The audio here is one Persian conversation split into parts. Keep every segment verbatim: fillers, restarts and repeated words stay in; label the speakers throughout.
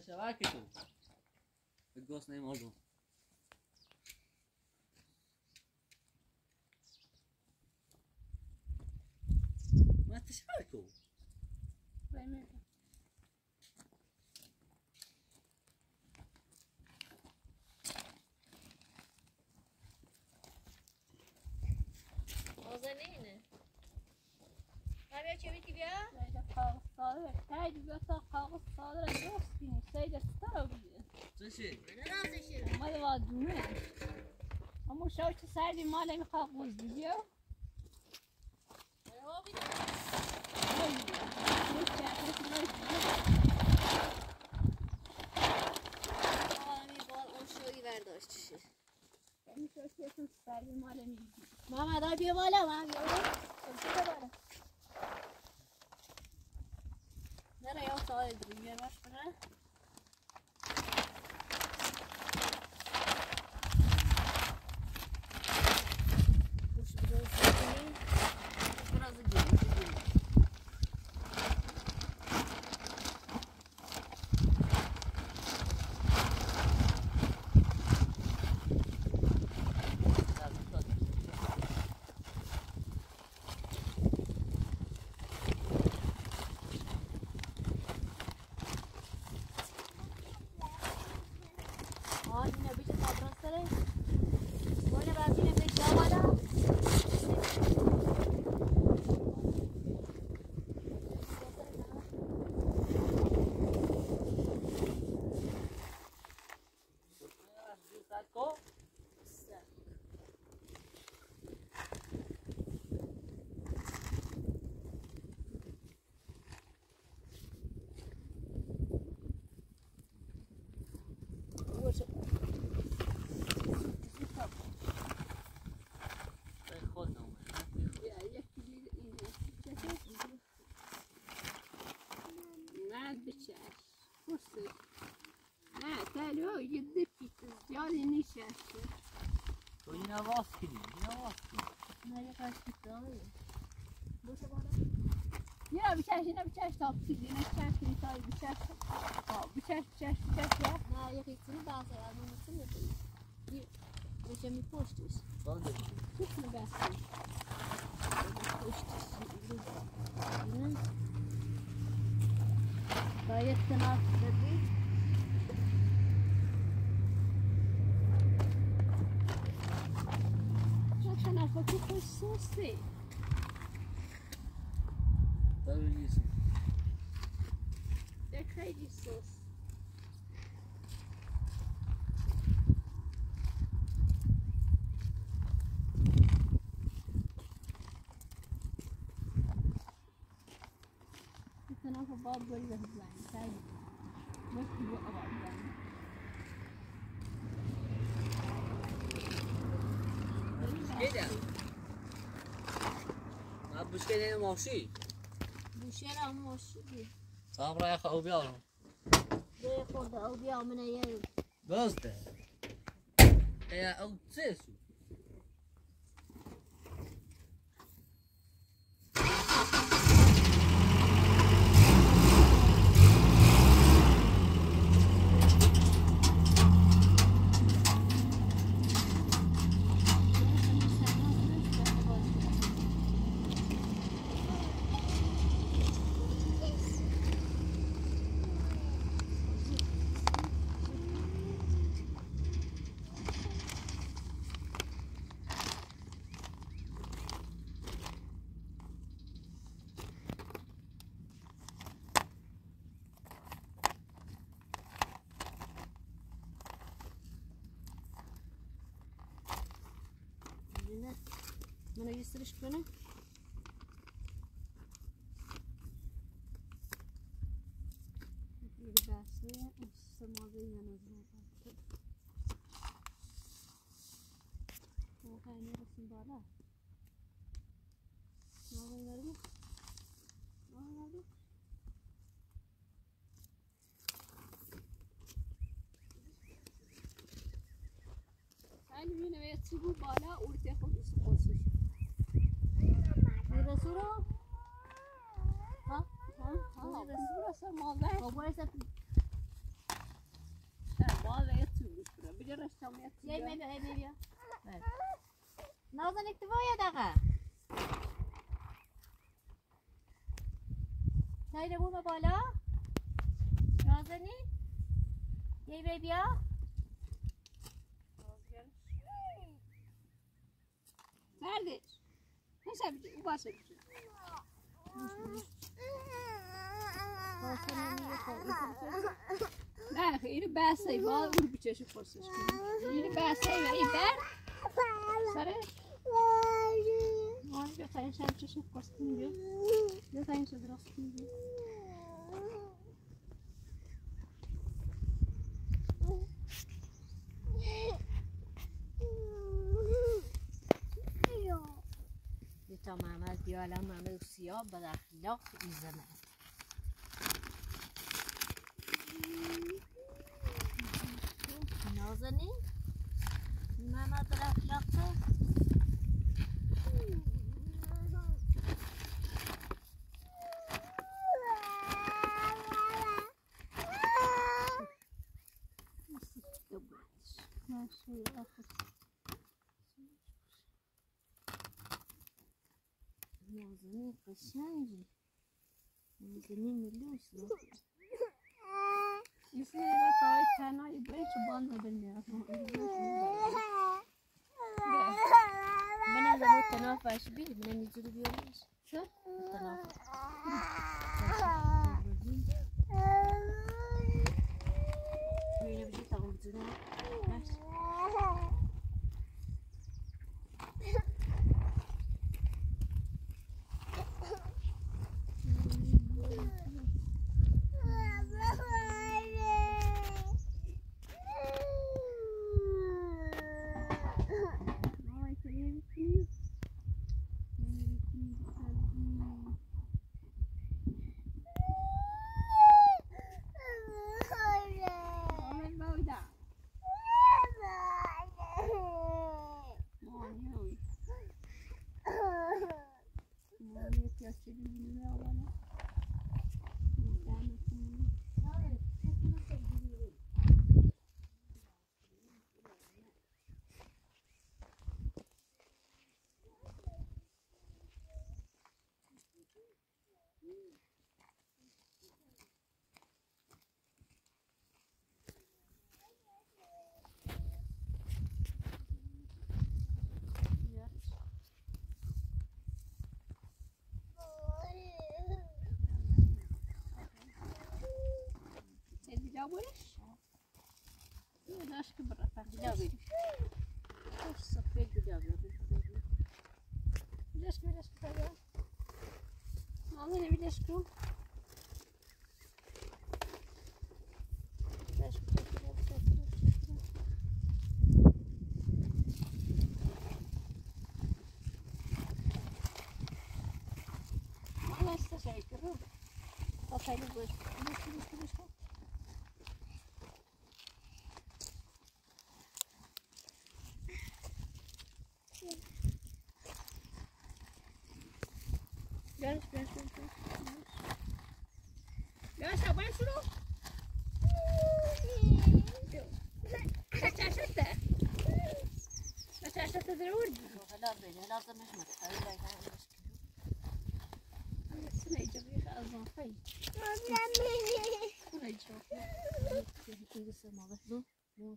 Speaker 1: شبکه تو بگوست نیماردم ما تشبکه
Speaker 2: بایمه
Speaker 3: آزنینه بیا چه بیتی بیا؟
Speaker 2: سیده کاغذ ساده تایید بیا تا کاغذ ساده را دوست بینی سیده ستارو بیده
Speaker 1: چشه؟
Speaker 3: نرازشه
Speaker 2: اومده با دونه اما شاوش سردی ماله میخواه قوزدی بیا
Speaker 3: ها بیده آقا می بال اون شوی برداشت چشه
Speaker 2: این شاوش سردی ماله میگی
Speaker 3: محمد های بیا بالا محمد بیا بالا بیا بالا نره یا ساعت داریم بیا باش کنه خوش بروز کنیم خوش براز گیری
Speaker 2: نه یه پیت زیادی نیشه
Speaker 1: تو این آواز کنی این آواز کنی
Speaker 3: نه یه قرش بیتایی بوشه بالا
Speaker 2: یه بچش اینه بچش تا بسید اینه بچش نیتایی بچش بچش بچش بچش یا
Speaker 3: نه یه قیصی بحثه از اون مثل میدونی یه بشه می پشتش
Speaker 1: بانده
Speaker 2: کسی بسید
Speaker 3: پشتش اینه باید تناف بدید
Speaker 2: نفا که خوش سوسته
Speaker 1: ببینیسی
Speaker 2: ده خیلی سوس نفا باب گوری به بزنی خیلی بکی بو آبا بزنی
Speaker 1: بوشکه ما بوشکه نه ماشی
Speaker 3: بوشه را ماشی بید
Speaker 1: صاحب را یخ او بیارم
Speaker 3: به خورده او بیا منه یه
Speaker 1: بازده یا او سیسو
Speaker 3: منو یسترش کنه یه بحثه استماعی منو زنده واقعا نرسیم بالا ناغی بردی ناغی بردی
Speaker 2: خیلی بینه باید سیبو بالا اورته خود خودشون
Speaker 3: میرسو رو ها
Speaker 2: ها ها بسیار اصلا مازه
Speaker 3: بابا ایسا
Speaker 2: اینجا رسامیت
Speaker 3: یه می بیا می بیا نازن اکتفایا دقیقه نایده بوم بالا نازنی یه بی بیا
Speaker 2: بردش نشه بجه او باشه بجه نه اینو بسته با اون بچهشو پرسش کنیم اینو بسته و این بر سره آن بیا تاین شم چشم پرس کنیم بیا بیا تاین شد راست کنیم بیا
Speaker 3: تا محمد بیا الان محمد سیاه بد اخلاق این زمان نازنین محمد بد اخلاق تو نازنین قشنگی نازنین ملوش
Speaker 2: یسی را تای تنهایی باید چه باند نبینید
Speaker 3: من از امروز تناف باش بید من نیزو بیاریش
Speaker 2: چه؟
Speaker 3: تناف بینه بجی تا اون بزنه باش
Speaker 2: جابورش ناش که برا فرد
Speaker 3: جابی خوش سفید جابی
Speaker 2: بیدش که بیدش که فرد نازنی بیدش که بیدش که أنا استشعرت الربع طفي الوجه ليش ليش ليش ليش ليش ليش أبغى شنو؟ شاشته شاشته ضروري
Speaker 3: هلا بيني لازم مش متخيل لا يهمش
Speaker 2: سنيجي أضافي سنيجي
Speaker 3: كل سنة ما بحضر مو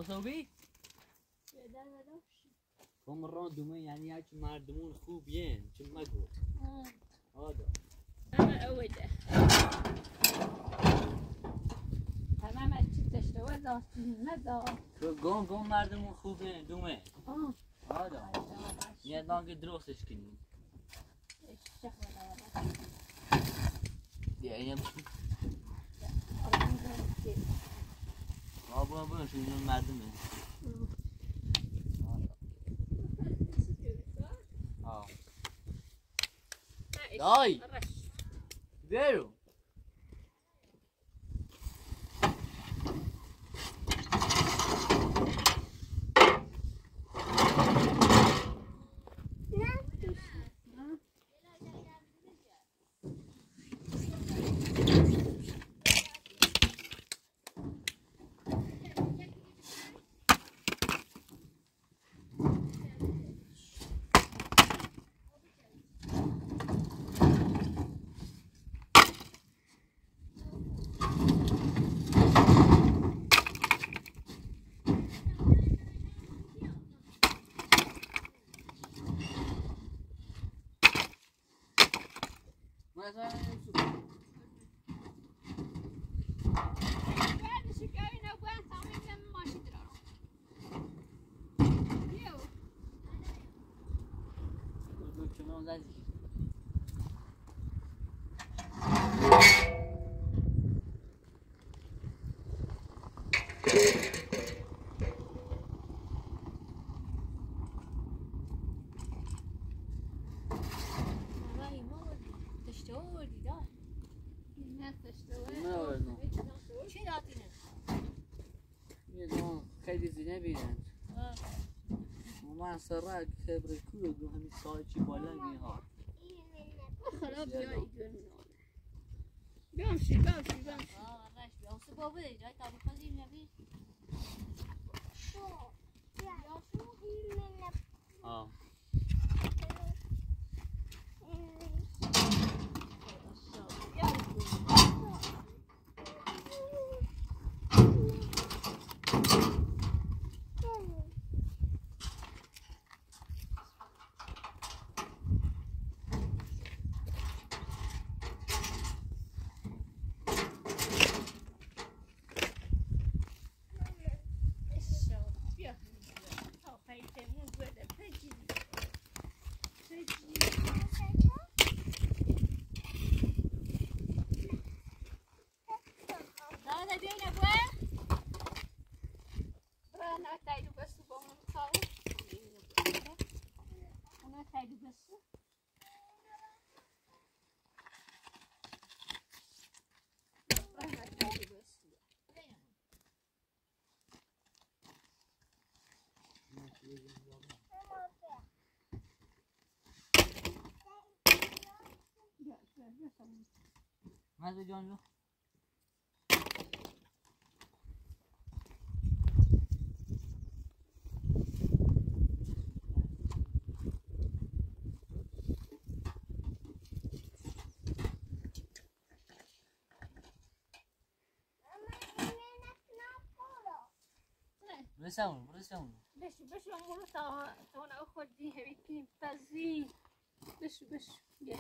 Speaker 1: صوبی؟
Speaker 3: در نداشت.
Speaker 1: کامران دومه یعنی هرچی مردمون خوبین چه مگو آده
Speaker 2: همه اویده همه همه چی تشتوه داستی ندار
Speaker 1: گم گم مردمون خوبین دومه
Speaker 2: آه
Speaker 1: آده یه دانگه درستش کنیم
Speaker 2: اشتخ
Speaker 1: یه اینم
Speaker 2: ولا
Speaker 1: آبا آبا شو مردمه آه دای برو
Speaker 3: چی دادینه؟
Speaker 1: یه دون خیلی زینه بیرن من سرک خبر کلو دو همین سای چی بالا میها
Speaker 2: خلا بیایی گرم بیامشی بیامشی بیامشی
Speaker 3: آه راش بیام سه بابا دی جای تابو خواهی نبی
Speaker 1: آه ماذا جانجو برسون برسون
Speaker 2: بشو بشو امورو تا تا انا اخد دي هبيكي بتزي بشو بشو يا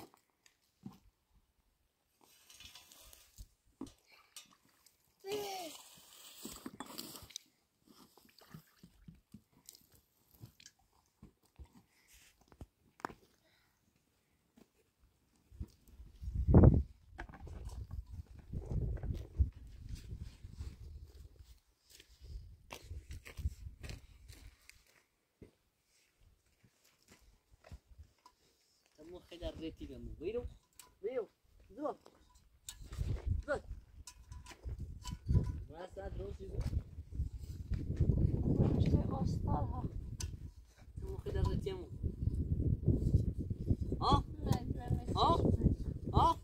Speaker 1: مو خیلی ریتی بمو ویرو ویرو زود زود واسه دروسی بود
Speaker 2: مشته استادها
Speaker 1: مو خیلی ریتی مو ها
Speaker 2: ها
Speaker 1: ها ها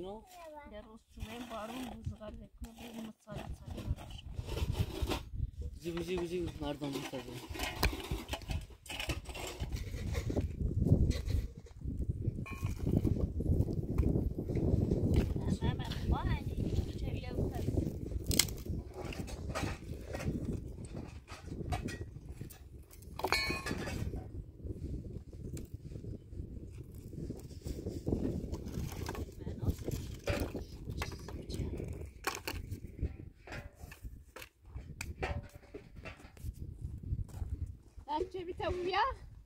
Speaker 1: اینو
Speaker 2: یه روز چونه بارون بزرگ کنه بگیم سالی سالی براش
Speaker 1: بزی بزی بزی مردم بسازه
Speaker 2: چه بیتا بویا؟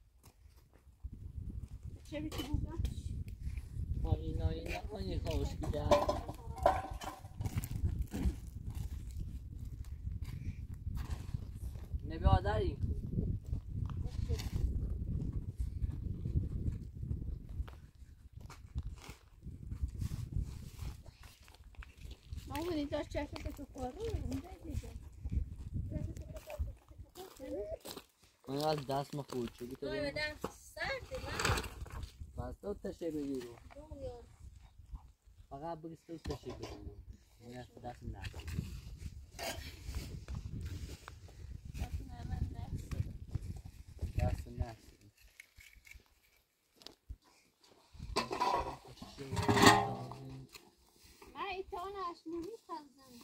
Speaker 2: چه بیتا بویا؟
Speaker 1: اینا اینا آنی خوش بیده نبی آداری
Speaker 2: ما بودیم داشت چشم تو کارو اونجا دیگه
Speaker 1: من از دست ما خود شو بیتا
Speaker 3: نوی
Speaker 1: بگیر
Speaker 3: بدن سرده نه
Speaker 1: بس دو تشه بگیرو
Speaker 3: دومیان
Speaker 1: فقط بگیست دو تشه بگیرو من از دست نه دست نه
Speaker 3: من ایتانش نمیخوزم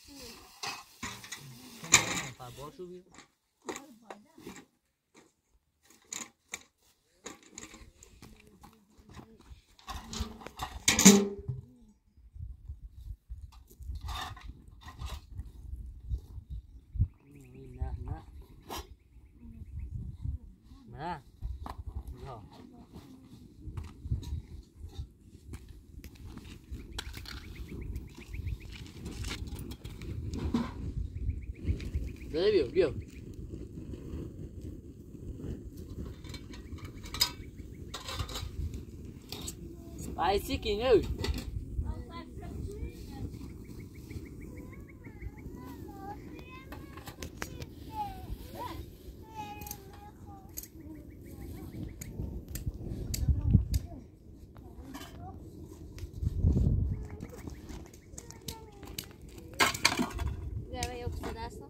Speaker 1: باشو بیرون نه نه نه نه داره بیو بیو بایسی کی نو
Speaker 3: Gave eu que dessa.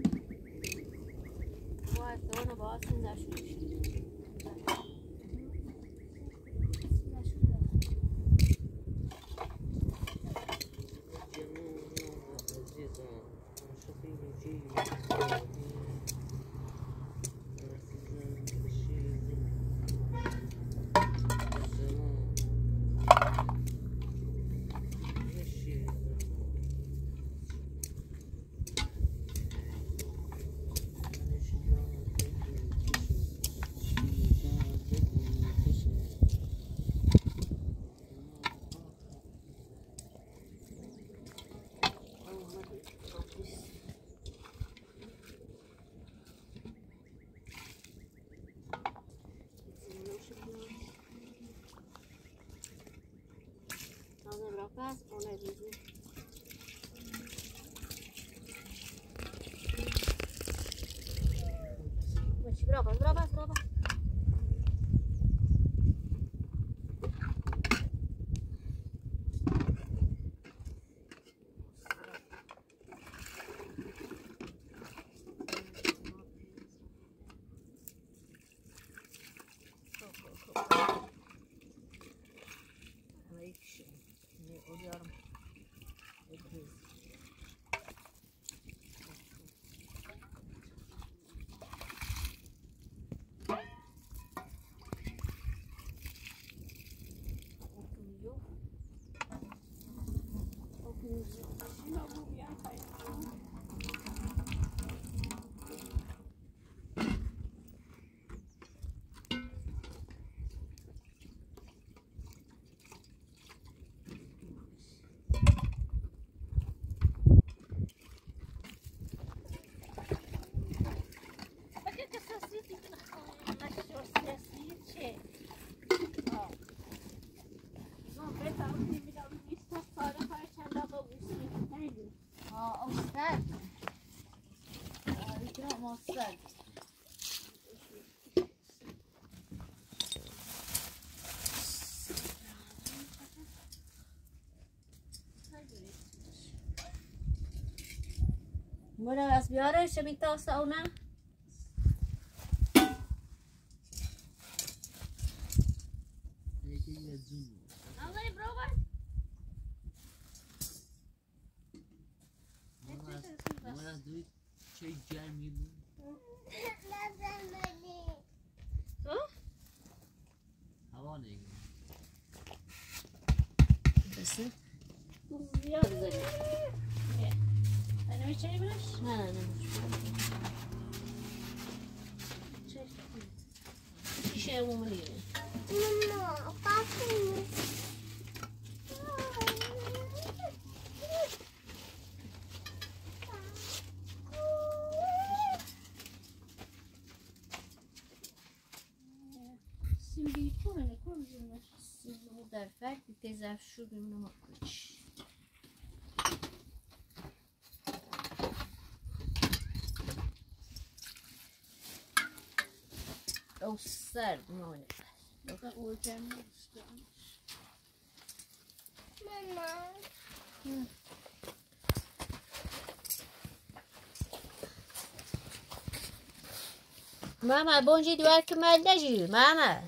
Speaker 3: Boa, tô no boss, ainda acho. Paz, ona bizi. Mas brava, brava, brava.
Speaker 1: Odiyorum.
Speaker 3: Boleh as biara saya minta sauna. Allah ni berapa?
Speaker 1: Mana duit cai jami bu.
Speaker 3: Oh?
Speaker 1: Hava ne?
Speaker 3: Nasıl? Ya güzel. Ana bir çay biraz? Ha, ana. Çay. Bir şey olmalı yani.
Speaker 4: Mama, bakın.
Speaker 3: Şimdi koyalım, koyalım. Şimdi bu defa bir tezaf şu bir numara koy. O sert mi öyle? Bakın olacağını istiyormuş.
Speaker 4: Mama.
Speaker 3: Hı. Mama, bom dia, do ar que mais da Gil, mama.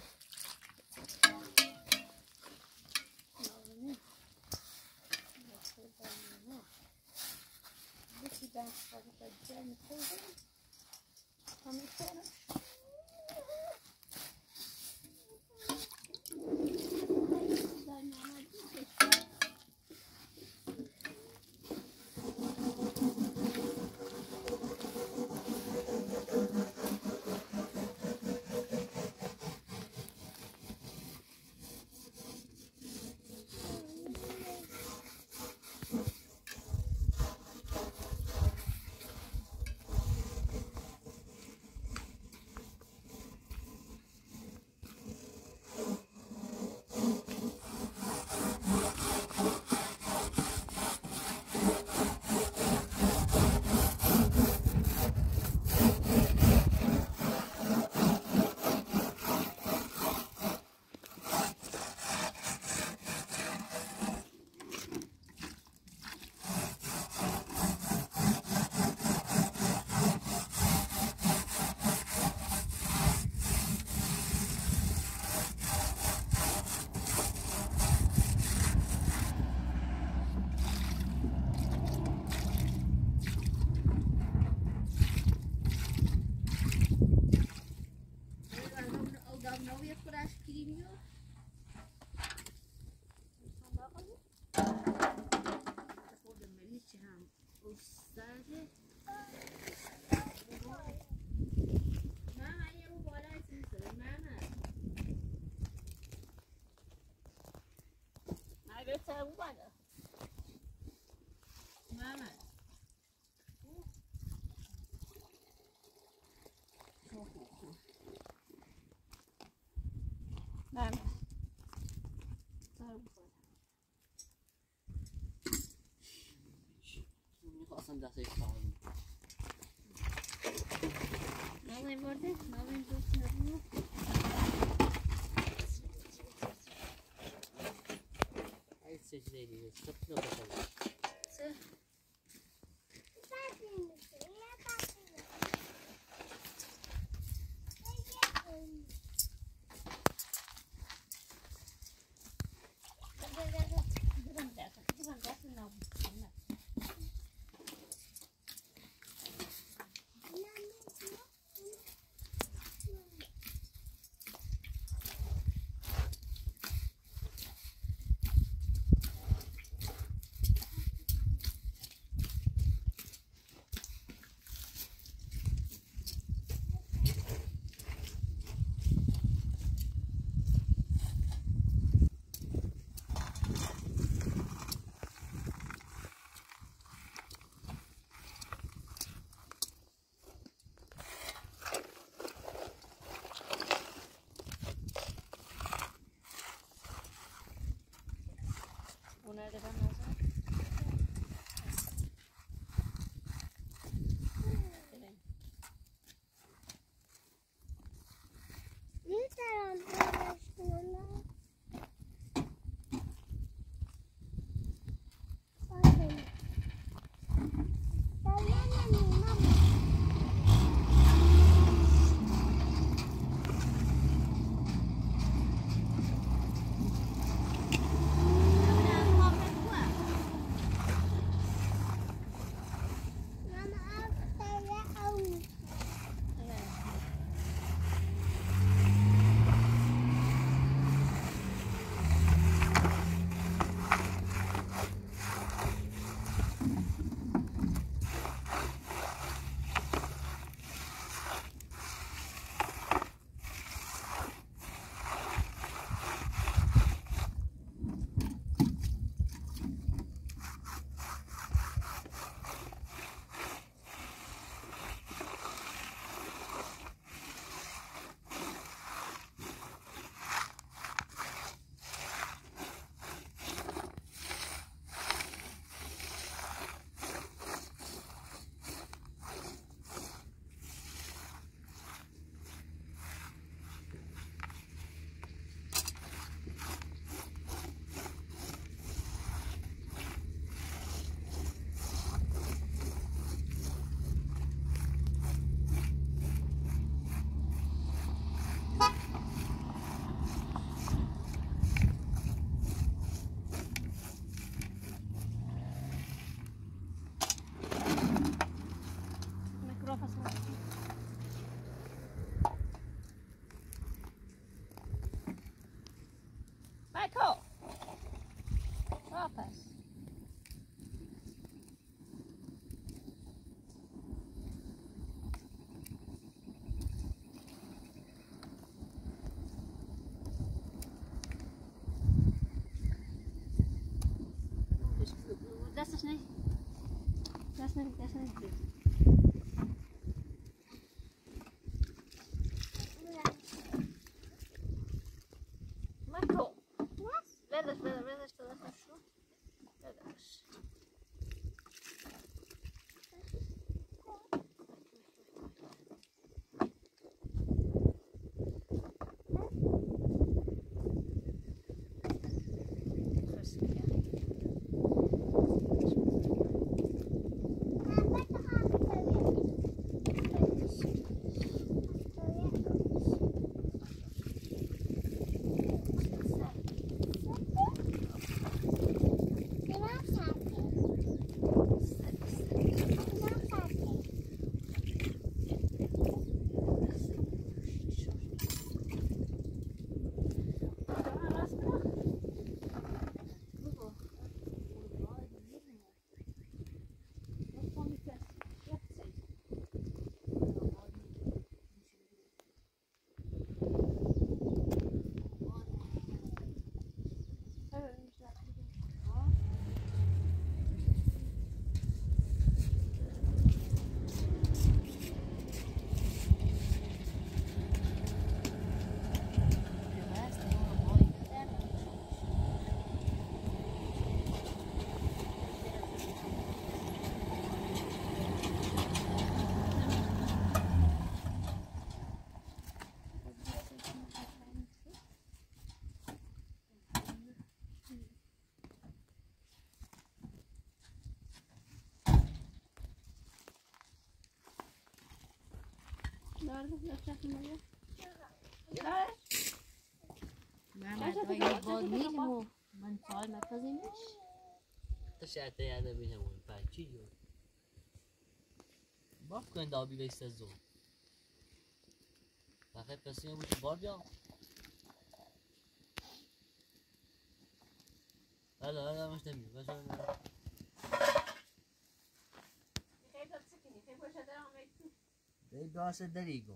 Speaker 3: Mama.
Speaker 2: Mama.
Speaker 1: میخواستم دستش کارم
Speaker 3: Mama برده؟ Mama دوست ندارم.
Speaker 1: ای سجده دیگه سخت نباشه
Speaker 3: سه.
Speaker 2: مایکل واپس دستش نه دست نه دست نه مایکل بدش بدش بدش تو دستش شو بدش
Speaker 3: محمد اگه باد میلیم و من فعال نپذیمش
Speaker 1: تشعته یاده بینمون پاچی جو باف کن دابی بیست زو بخیر پسیه بودی بار جا هلا هلا مش نبي بس ده داسه دریگو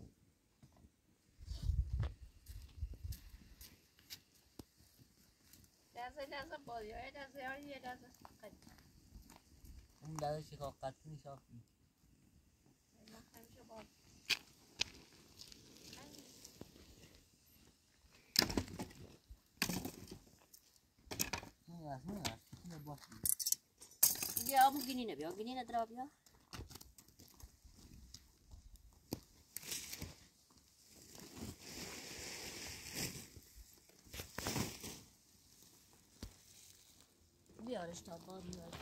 Speaker 2: لازم لازم بادی های لازم های لازم قد
Speaker 1: اون داره چی خواه قد کنی شافی
Speaker 2: همیشه باد
Speaker 1: نه نه نه باشی
Speaker 3: بیا آبو گینینه بیا گینینه درا بیا بیارش تا باد میاد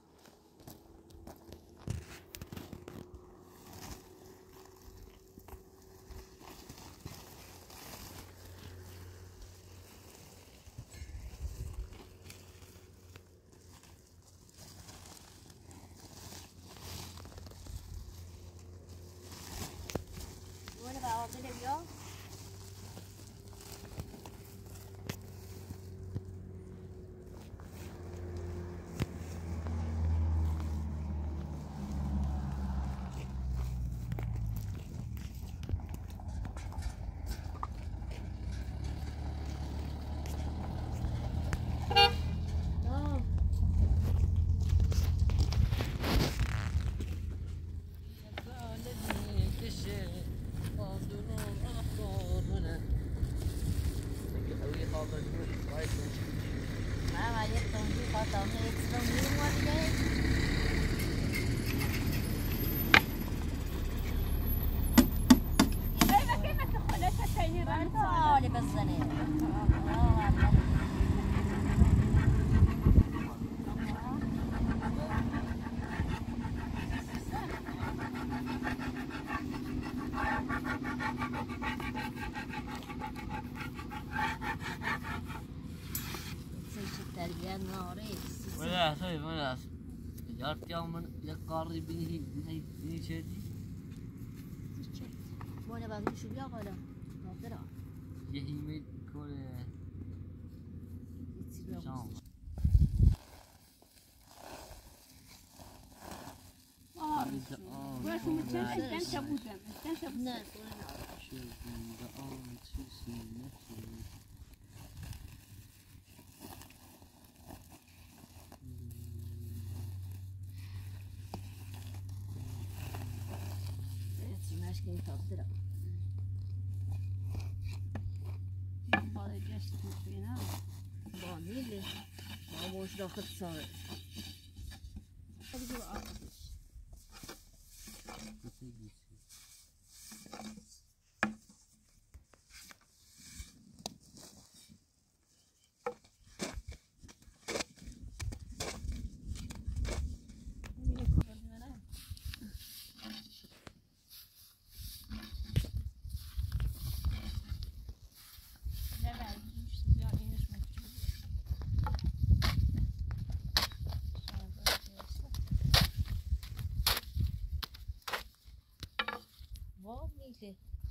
Speaker 3: بیا
Speaker 1: ولا سوي ولا جارت يوم يقاري بني بني بني شدي
Speaker 3: وانا بعد شو بيا قالا ناظرة
Speaker 1: يهيمي كل جام
Speaker 2: آه باش میتونم
Speaker 1: نه
Speaker 2: استنشا بودم استنشا بودم
Speaker 3: نه تو نه
Speaker 1: شدیم به آن چیزی نشد
Speaker 3: Etmez ki tatlıra.
Speaker 2: بالای جشت میتونم
Speaker 3: Ba neydi? Ba boş rakıt sarı.
Speaker 2: خیلی آتش
Speaker 3: Ba neydi?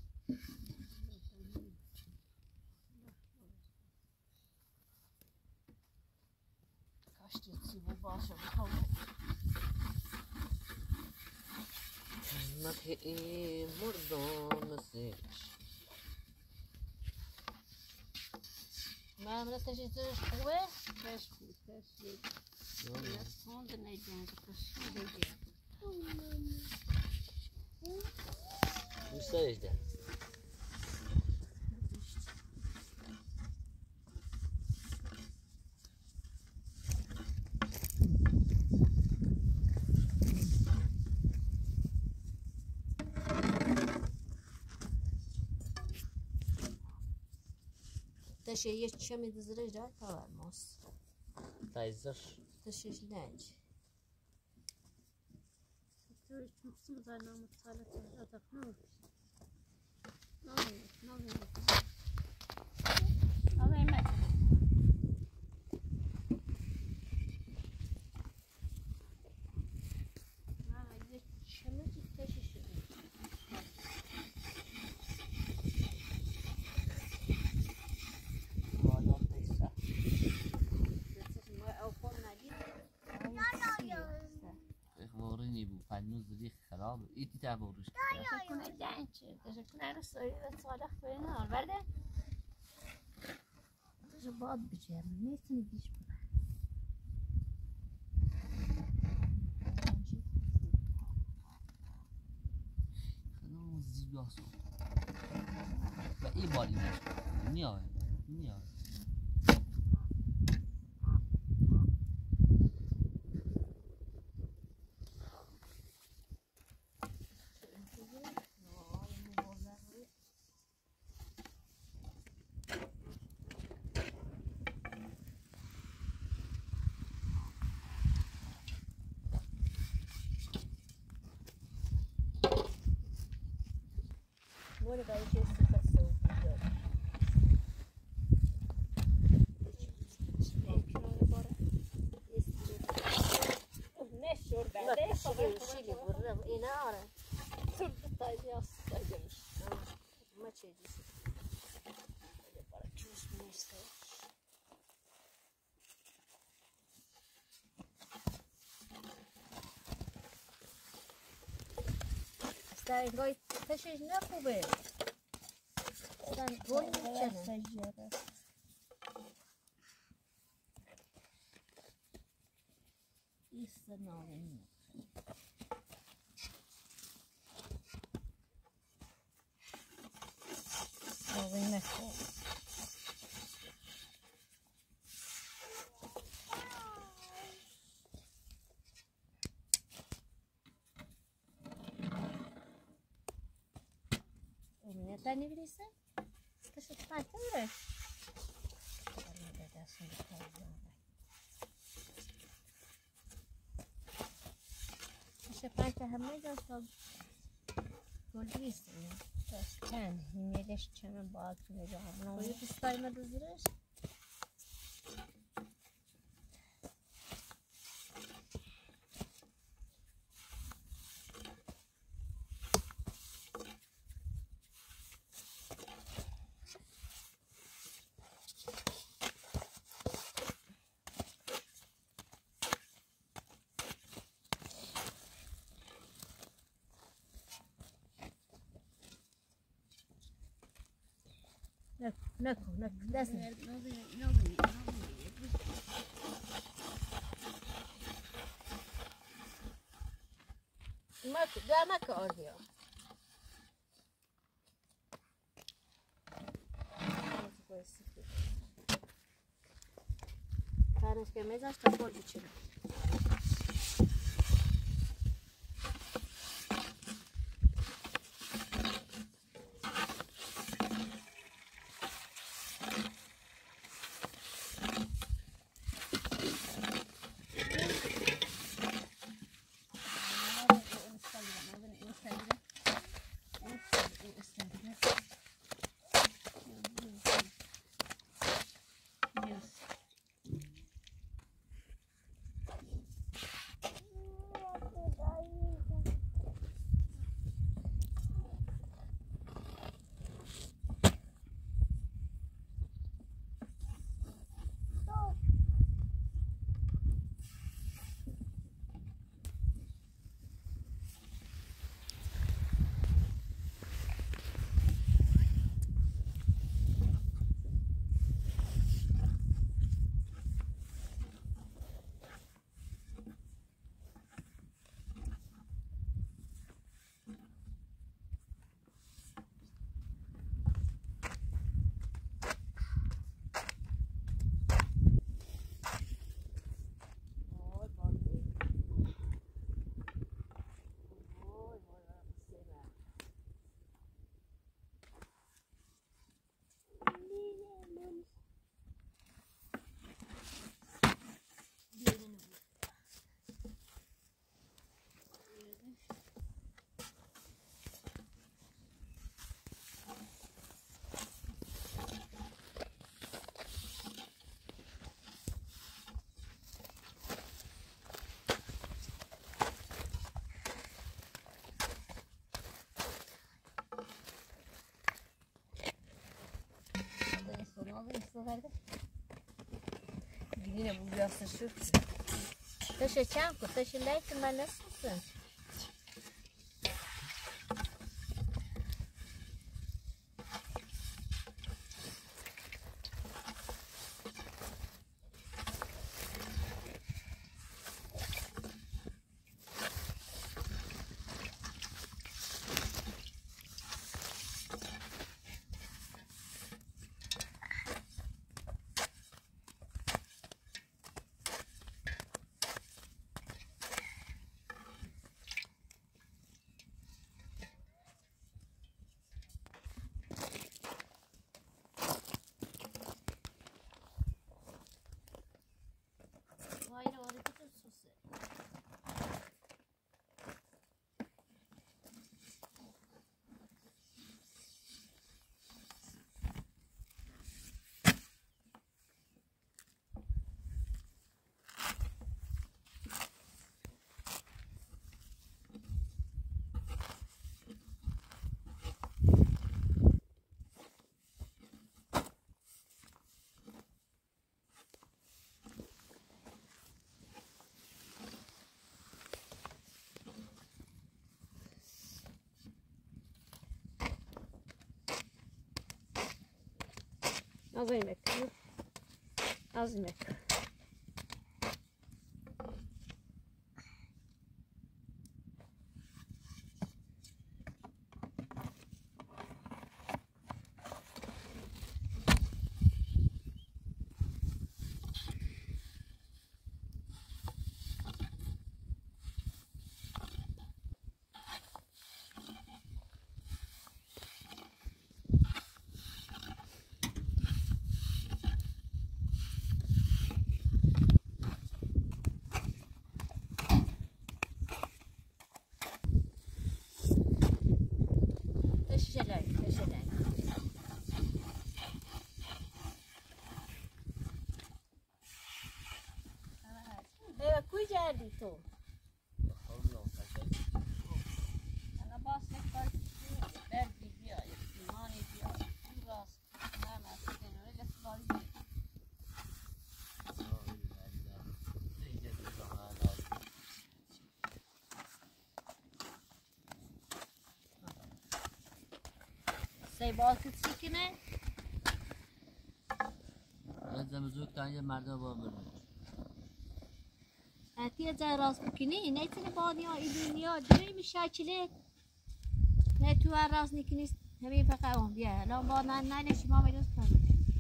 Speaker 3: Kaçtı etsi bu başa bir hava.
Speaker 1: Nasıl iyi buradan seç
Speaker 3: Mohammad تجهیزش خوبه؟
Speaker 2: تش بود تش بود نسخوند نیجان کشی دیگه
Speaker 1: دوست داریش ده
Speaker 3: تشییع چه می‌دزدیش داد تا ماست.
Speaker 1: تایزر
Speaker 3: تشییع لنج.
Speaker 2: توش مقسم زای نام سالت ادب نور نام نام آقای مت
Speaker 3: نه چه می‌دی تشییع
Speaker 1: اخبارینی بود پنوز ریخ خرابه ایتی تبورش
Speaker 3: تشکر کنه دنچه تشکر کنه سایی و صالح کنه آن ورده تشکر باد بچه نیستونی دیش بره
Speaker 1: خیلی زیباست و این باری نشد نیاه نیاه
Speaker 3: What about you? So good.
Speaker 2: نشور
Speaker 3: لا
Speaker 2: بعدين
Speaker 3: تشيلي شيلي برا إنارة.
Speaker 2: صرت طايب يا صايب
Speaker 3: ما تشيلي. Just missed it. Stai goi تشيش نخوبه. Stai goi نشنه. استنارني. ناوي نخو. ومن تاني بريسة؟ تشوف فاتورة. شفايف همه جالسة كوليس بس كان يميلش كمان بعض كل جامعنا ويجي تستاي ما تزرش نکن نکن دست
Speaker 2: نه نه نه نه
Speaker 3: مک در نکن آریا فرنش که میزنش تا خود بچینم Gidine bu yastığı sürtsün. Taşı çanku, taşı layıkın ben nasılsın? Az yemek. Az yemek. Teşekkürler, teşekkürler. Evet, kuy geldi tu.
Speaker 2: انا باس نکار بردی بیای ایمانی بیای این راست نه مسکن ولی لسباری
Speaker 3: Say bal kıt sikine.
Speaker 1: از زمزوک تا اینجا مردم با برمون
Speaker 2: حتی از راست بکنی نیتونه بادی ها ایدونی ها دوی میشکله نه تو هر راست نکنیست همین فقط اون بیا الان با نه نه نشی ما میدوست کنم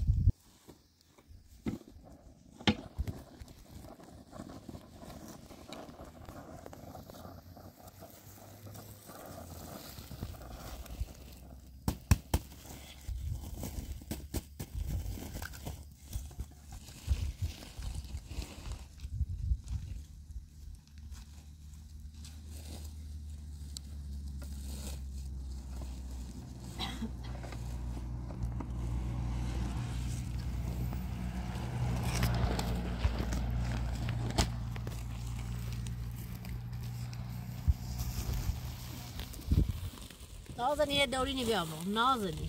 Speaker 2: نازنی یه دوری نبیام نازنی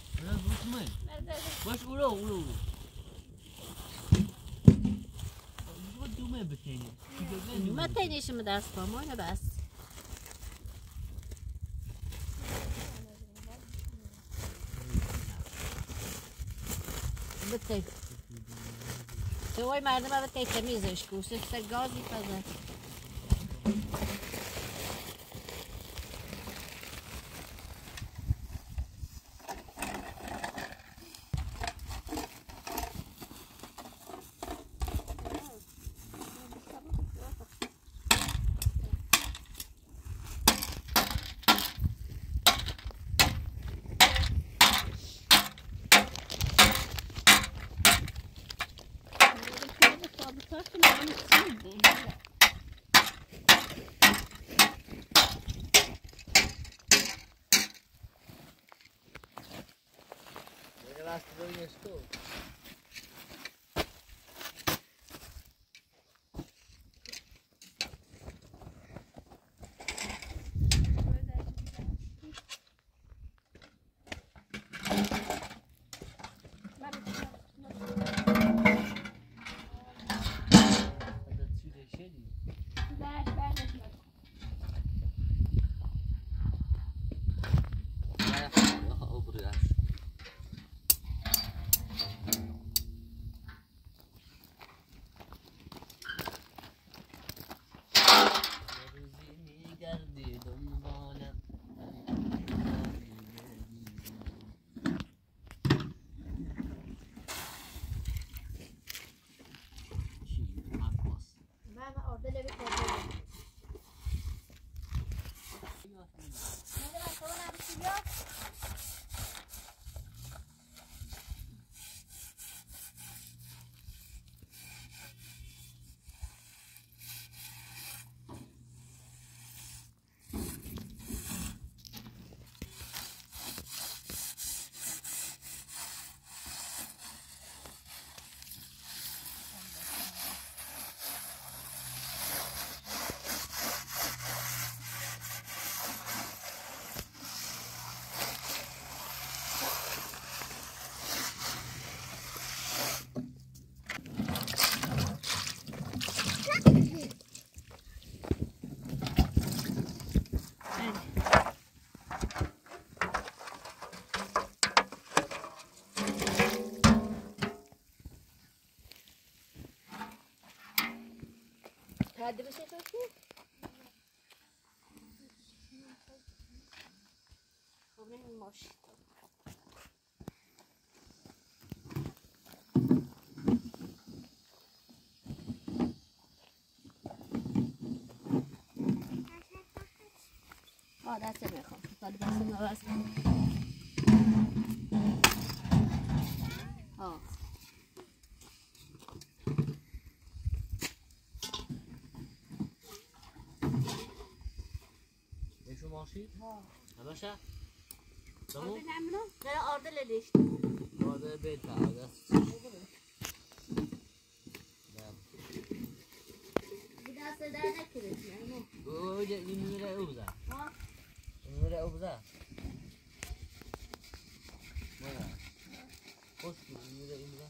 Speaker 1: باش اولو اولو دومه بکنی
Speaker 2: ما تینیشم دست با ما اینه بس بتی توی مردم ها بتی تمیزش کن سر گاز میپزن
Speaker 1: Last doing a school.
Speaker 2: تدریس تو خب این ماشین آه دسته میخوام دسته میخوام آه
Speaker 1: شو ماشي؟ ها باشه؟
Speaker 2: تمام؟ نه آردل لیش
Speaker 1: آردل بیت آردل
Speaker 2: بدست در نکرد نه
Speaker 1: اوه ده این میره اوبزا ها؟ این میره اوبزا نه خوش بود این میره اوبزا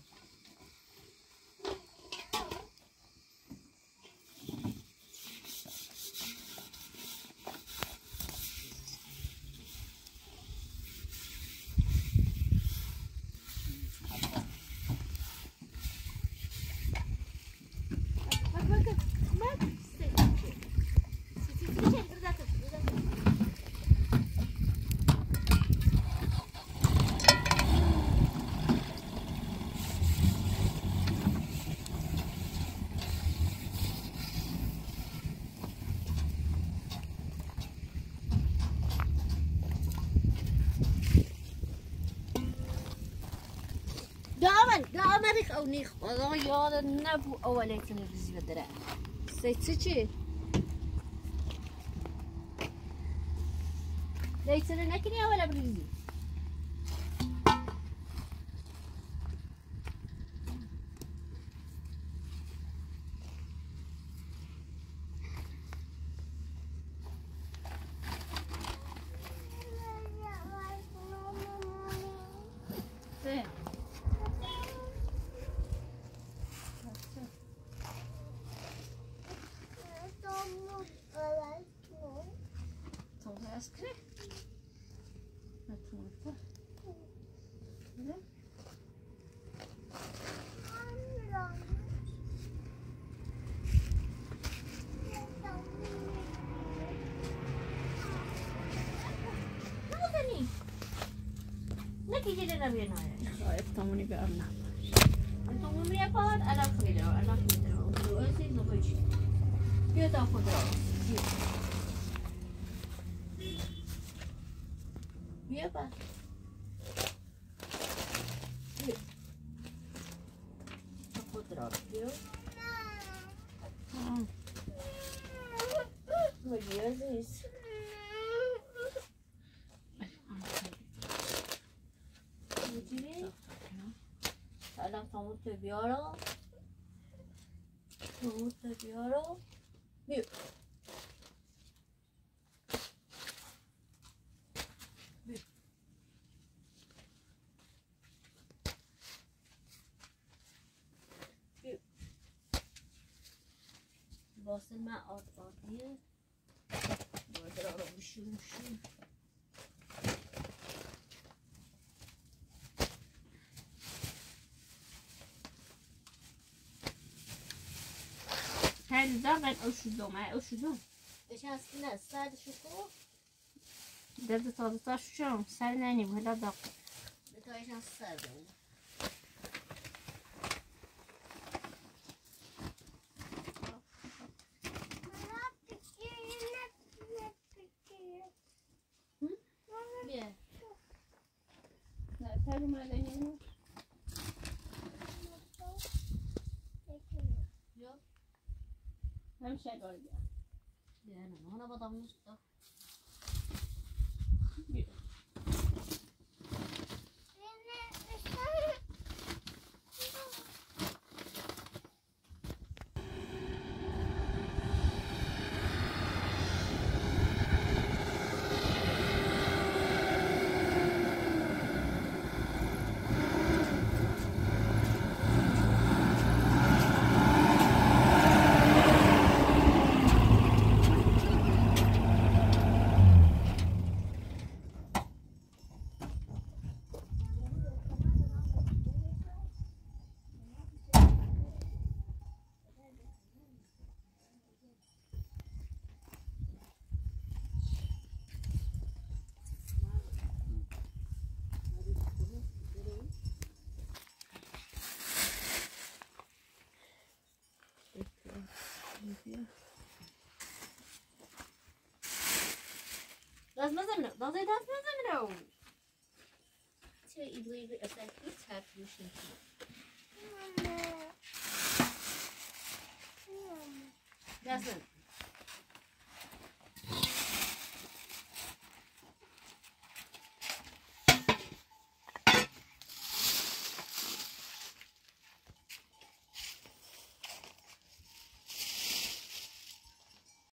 Speaker 2: من لا مريخ أو نيخ والله يا النبو أولي تنبزي بدرا سيتسي ليتنا نكني ولا بريزي نتيجة لنا بينا
Speaker 3: افتموني بأرنا
Speaker 2: انتم ممرية بعض أنا خميدة أنا خميدة وأنتي نبيش بيو تاخد راس بيو بعد بيو تاخد راس بيو بيو زيس الان تاموت بیارم تاموت بیارم بیو بیو بیو واسه من آد آدیه باید را رو بشیم بشیم
Speaker 3: هل زغن أشدو معي أشدو
Speaker 2: ايش هسنا السادة شكو
Speaker 3: ده تلتاشر شو سالناني بهلا دق
Speaker 2: بتو ايش السادة
Speaker 3: لا تالو ما لاني همشي على
Speaker 2: يعني هنا بضمش لازم لازم لازم لازم لازم to believe it as I could have wishing doesn't